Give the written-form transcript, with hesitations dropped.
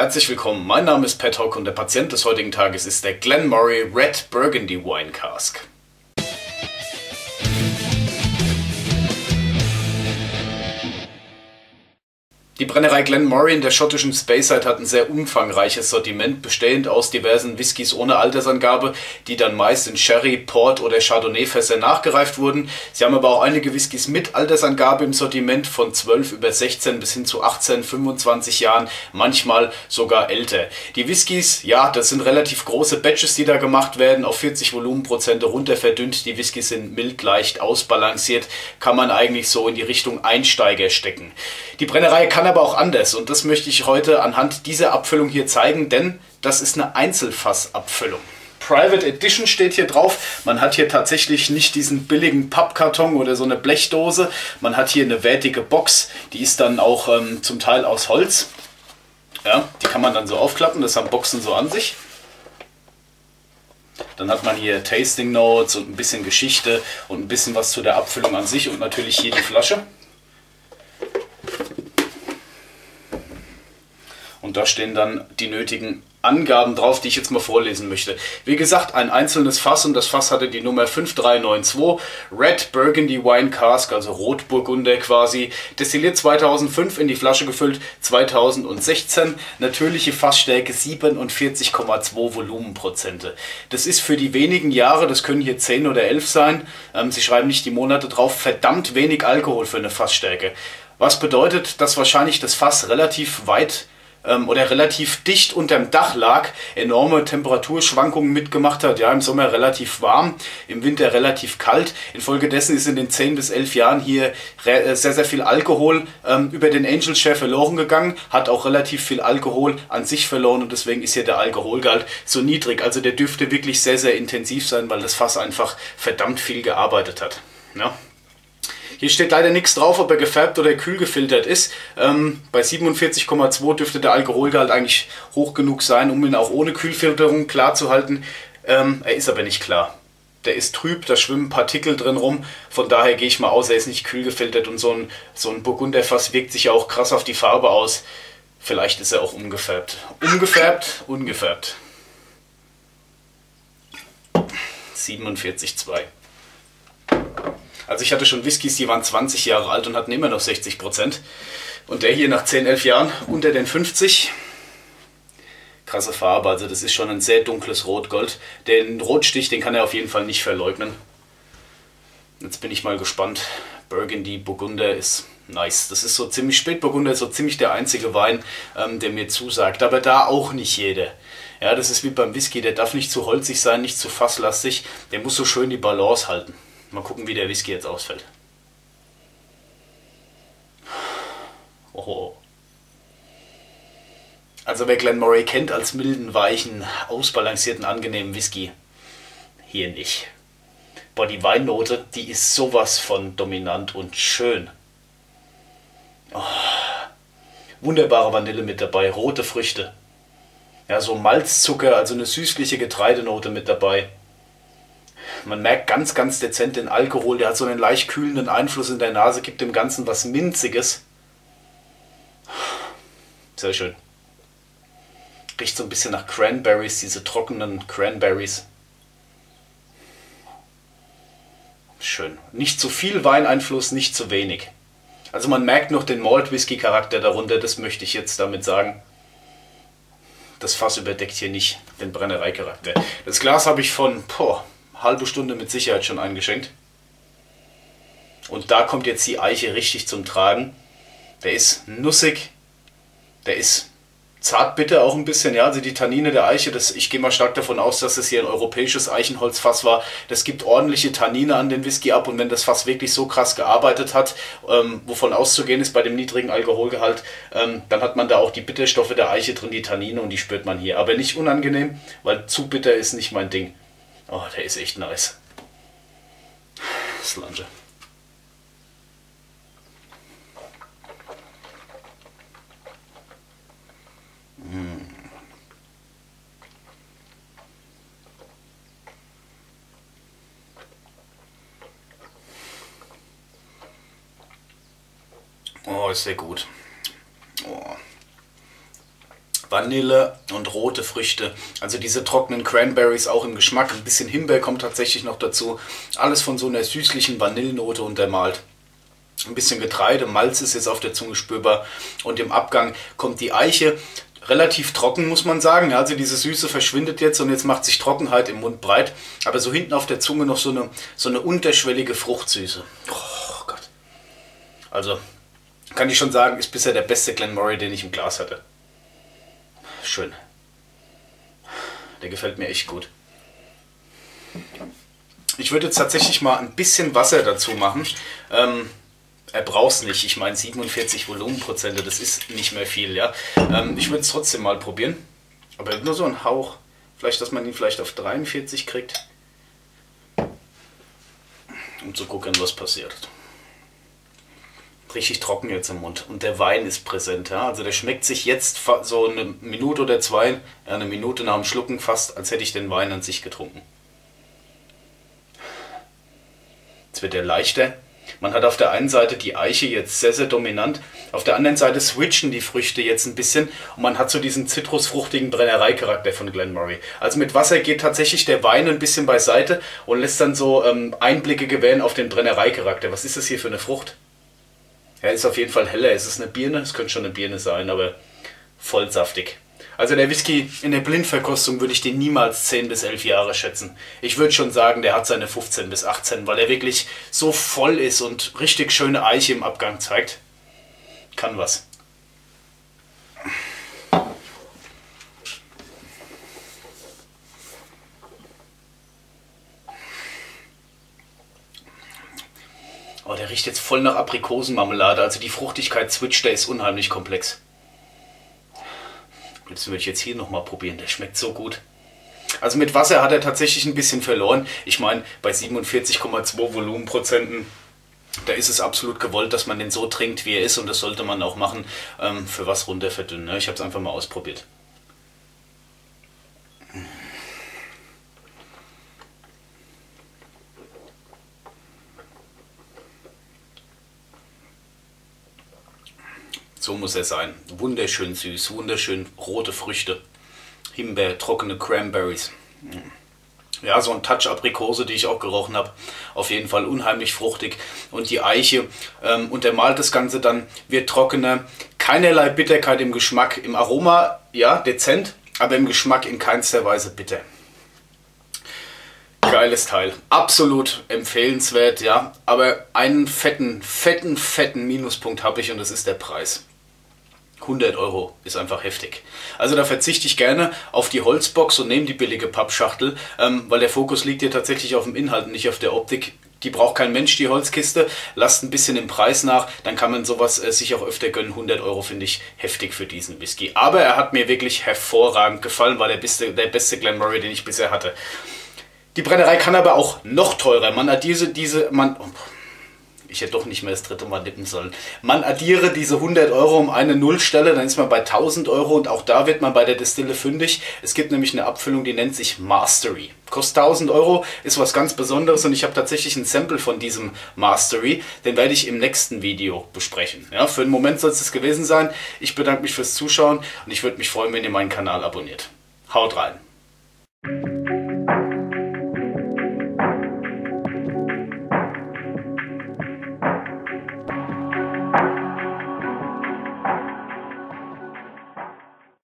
Herzlich willkommen, mein Name ist Pat Hock und der Patient des heutigen Tages ist der Glenmorangie Red Burgundy Wine Cask. Die Brennerei Glenmorangie in der schottischen Speyside hat ein sehr umfangreiches Sortiment, bestehend aus diversen Whiskys ohne Altersangabe, die dann meist in Sherry, Port oder Chardonnay-Fässern nachgereift wurden. Sie haben aber auch einige Whiskys mit Altersangabe im Sortiment von 12 über 16 bis hin zu 18, 25 Jahren, manchmal sogar älter. Die Whiskys, ja, das sind relativ große Batches, die da gemacht werden, auf 40 Volumenprozente runter verdünnt. Die Whiskys sind mild, leicht, ausbalanciert, kann man eigentlich so in die Richtung Einsteiger stecken. Die Brennerei kann aber auch anders und das möchte ich heute anhand dieser Abfüllung hier zeigen, denn das ist eine Einzelfassabfüllung. Private Edition steht hier drauf. Man hat hier tatsächlich nicht diesen billigen Pappkarton oder so eine Blechdose. Man hat hier eine wertige Box, die ist dann auch zum Teil aus Holz. Ja, die kann man dann so aufklappen, das haben Boxen so an sich. Dann hat man hier Tasting Notes und ein bisschen Geschichte und ein bisschen was zu der Abfüllung an sich und natürlich hier die Flasche. Und da stehen dann die nötigen Angaben drauf, die ich jetzt mal vorlesen möchte. Wie gesagt, ein einzelnes Fass und das Fass hatte die Nummer 5392, Red Burgundy Wine Cask, also Rotburgunder quasi, destilliert 2005, in die Flasche gefüllt 2016, natürliche Fassstärke 47,2 Volumenprozente. Das ist für die wenigen Jahre, das können hier 10 oder 11 sein, sie schreiben nicht die Monate drauf, verdammt wenig Alkohol für eine Fassstärke. Was bedeutet, dass wahrscheinlich das Fass relativ weit oder relativ dicht unterm Dach lag, enorme Temperaturschwankungen mitgemacht hat, ja, im Sommer relativ warm, im Winter relativ kalt. Infolgedessen ist in den 10 bis 11 Jahren hier sehr, sehr viel Alkohol über den Angel Share verloren gegangen, hat auch relativ viel Alkohol an sich verloren und deswegen ist hier der Alkoholgehalt so niedrig. Also der dürfte wirklich sehr, sehr intensiv sein, weil das Fass einfach verdammt viel gearbeitet hat. Ja. Hier steht leider nichts drauf, ob er gefärbt oder kühl gefiltert ist. Bei 47,2 dürfte der Alkoholgehalt eigentlich hoch genug sein, um ihn auch ohne Kühlfilterung klar zu halten. Er ist aber nicht klar. Der ist trüb, da schwimmen Partikel drin rum. Von daher gehe ich mal aus, er ist nicht kühl gefiltert und so ein Burgunderfass wirkt sich ja auch krass auf die Farbe aus. Vielleicht ist er auch ungefärbt. Ungefärbt. 47,2. Also ich hatte schon Whiskys, die waren 20 Jahre alt und hatten immer noch 60%. Und der hier nach 10, 11 Jahren unter den 50. Krasse Farbe, also das ist schon ein sehr dunkles Rotgold. Den Rotstich, den kann er auf jeden Fall nicht verleugnen. Jetzt bin ich mal gespannt. Burgundy, Burgunder ist nice. Das ist so ziemlich Spätburgunder, so ziemlich der einzige Wein, der mir zusagt. Aber da auch nicht jeder. Ja, das ist wie beim Whisky, der darf nicht zu holzig sein, nicht zu fasslastig. Der muss so schön die Balance halten. Mal gucken, wie der Whisky jetzt ausfällt. Oh. Also wer Glenmorangie kennt als milden, weichen, ausbalancierten, angenehmen Whisky, hier nicht. Boah, die Weinnote, die ist sowas von dominant und schön. Oh. Wunderbare Vanille mit dabei, rote Früchte. Ja, so Malzzucker, also eine süßliche Getreidenote mit dabei. Man merkt ganz, ganz dezent den Alkohol, der hat so einen leicht kühlenden Einfluss in der Nase, gibt dem Ganzen was Minziges. Sehr schön. Riecht so ein bisschen nach Cranberries, diese trockenen Cranberries. Schön. Nicht zu viel Weineinfluss, nicht zu wenig. Also man merkt noch den Malt-Whisky-Charakter darunter, das möchte ich jetzt damit sagen. Das Fass überdeckt hier nicht den Brennereicharakter. Das Glas habe ich von halbe Stunde mit Sicherheit schon eingeschenkt. Und da kommt jetzt die Eiche richtig zum Tragen. Der ist nussig, der ist zartbitter auch ein bisschen. Ja, also die Tannine der Eiche, ich gehe mal stark davon aus, dass es hier ein europäisches Eichenholzfass war. Das gibt ordentliche Tannine an den Whisky ab und wenn das Fass wirklich so krass gearbeitet hat, wovon auszugehen ist bei dem niedrigen Alkoholgehalt, dann hat man da auch die Bitterstoffe der Eiche drin, die Tannine, und die spürt man hier. Aber nicht unangenehm, weil zu bitter ist nicht mein Ding. Oh, der ist echt nice. Slange. Oh, ist sehr gut. Oh. Vanille und rote Früchte. Also diese trockenen Cranberries auch im Geschmack. Ein bisschen Himbeer kommt tatsächlich noch dazu. Alles von so einer süßlichen Vanillennote untermalt. Ein bisschen Getreide, Malz ist jetzt auf der Zunge spürbar. Und im Abgang kommt die Eiche. Relativ trocken, muss man sagen. Also diese Süße verschwindet jetzt und jetzt macht sich Trockenheit im Mund breit. Aber so hinten auf der Zunge noch so eine unterschwellige Fruchtsüße. Oh Gott. Also kann ich schon sagen, ist bisher der beste Glenmorangie, den ich im Glas hatte. Schön. Der gefällt mir echt gut. Ich würde jetzt tatsächlich mal ein bisschen Wasser dazu machen. Er braucht es nicht. Ich meine 47 Volumenprozente, das ist nicht mehr viel. Ja? Ich würde es trotzdem mal probieren. Aber nur so ein Hauch. Vielleicht, dass man ihn vielleicht auf 43 kriegt. Um zu gucken, was passiert. Richtig trocken jetzt im Mund. Und der Wein ist präsent. Ja? Also der schmeckt sich jetzt so eine Minute oder zwei, ja, eine Minute nach dem Schlucken fast, als hätte ich den Wein an sich getrunken. Jetzt wird er leichter. Man hat auf der einen Seite die Eiche jetzt sehr, sehr dominant. Auf der anderen Seite switchen die Früchte jetzt ein bisschen. Und man hat so diesen zitrusfruchtigen Brennereicharakter von Glenmorangie. Also mit Wasser geht tatsächlich der Wein ein bisschen beiseite und lässt dann so Einblicke gewähren auf den Brennereicharakter. Was ist das hier für eine Frucht? Ja, ist auf jeden Fall heller. Es ist eine Birne, es könnte schon eine Birne sein, aber voll saftig. Also der Whisky in der Blindverkostung würde ich den niemals 10 bis 11 Jahre schätzen. Ich würde schon sagen, der hat seine 15 bis 18, weil er wirklich so voll ist und richtig schöne Eiche im Abgang zeigt. Kann was. Oh, der riecht jetzt voll nach Aprikosenmarmelade. Also die Fruchtigkeit switcht, der ist unheimlich komplex. Das würde ich jetzt hier nochmal probieren. Der schmeckt so gut. Also mit Wasser hat er tatsächlich ein bisschen verloren. Ich meine, bei 47,2 Volumenprozenten, da ist es absolut gewollt, dass man den so trinkt, wie er ist. Und das sollte man auch machen, für was runter verdünnen. Ne? Ich habe es einfach mal ausprobiert. So muss er sein. Wunderschön süß, wunderschön rote Früchte. Himbeer, trockene Cranberries. Ja, so ein Touch Aprikose, die ich auch gerochen habe. Auf jeden Fall unheimlich fruchtig. Und die Eiche untermalt das Ganze dann, wird trockener. Keinerlei Bitterkeit im Geschmack. Im Aroma, ja, dezent, aber im Geschmack in keinster Weise bitter. Geiles Teil. Absolut empfehlenswert, ja. Aber einen fetten Minuspunkt habe ich und das ist der Preis. 100 € ist einfach heftig. Also da verzichte ich gerne auf die Holzbox und nehme die billige Pappschachtel, weil der Fokus liegt hier tatsächlich auf dem Inhalt und nicht auf der Optik. Die braucht kein Mensch, die Holzkiste. Lasst ein bisschen im Preis nach, dann kann man sowas sich auch öfter gönnen. 100 € finde ich heftig für diesen Whisky. Aber er hat mir wirklich hervorragend gefallen, war der beste Glenmorangie, den ich bisher hatte. Die Brennerei kann aber auch noch teurer. Man addiere ich hätte doch nicht mehr das dritte Mal nippen sollen. Man addiere diese 100 € um eine Nullstelle, dann ist man bei 1000 € und auch da wird man bei der Destille fündig. Es gibt nämlich eine Abfüllung, die nennt sich Mastery. Kostet 1000 €, ist was ganz Besonderes und ich habe tatsächlich ein Sample von diesem Mastery. Den werde ich im nächsten Video besprechen. Ja, für den Moment soll es das gewesen sein. Ich bedanke mich fürs Zuschauen und ich würde mich freuen, wenn ihr meinen Kanal abonniert. Haut rein!